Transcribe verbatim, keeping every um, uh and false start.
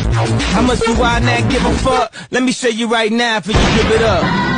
How much do I not give a fuck? Let me show you right now for you give it up.